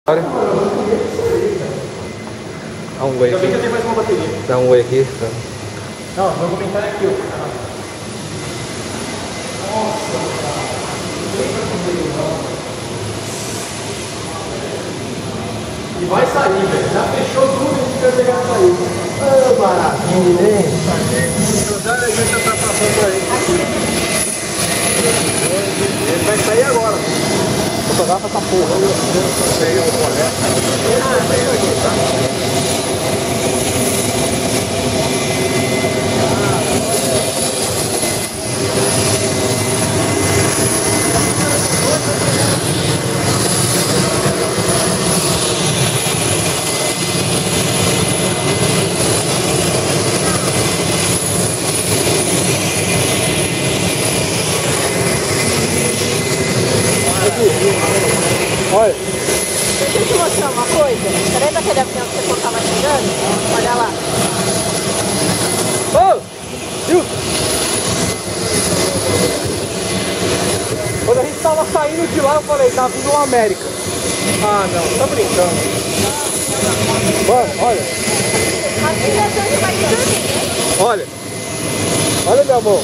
Dá um oi aqui. Eu tenho mais uma bateria. Dá um oi aqui. Tá. Não, meu comentário é aqui, ó. E vai sair, velho. Já fechou tudo e a gente vai pegar a saída. Ah, maravilha, hein? Já a gente já tá passando aí. Ele vai sair agora. Fotografa essa porra. Olha. Deixa eu te mostrar uma coisa. Peraí daquele avião que você estava chegando? Olha lá. Ô! Viu? Quando a gente tava saindo de lá, eu falei, tá vindo uma América. Ah, não, tá brincando. Mano, olha. Aqui é onde vai dormir, né? Olha. Olha minha mão.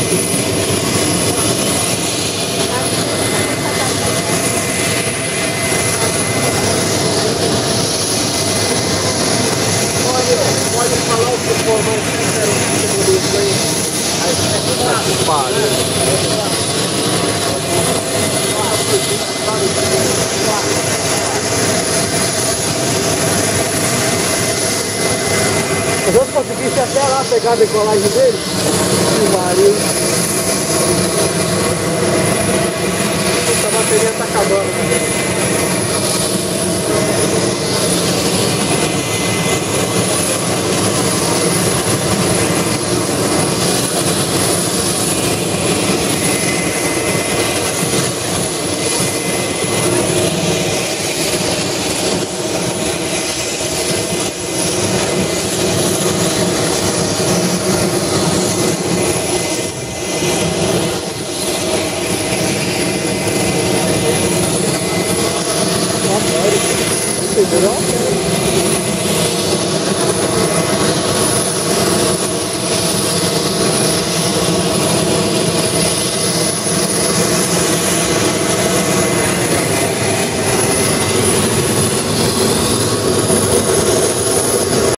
Pode falar o que for, mas eu quero que isso aí. Se eu conseguisse até lá pegar a decolagem dele, que marido. Essa bateria tá acabando.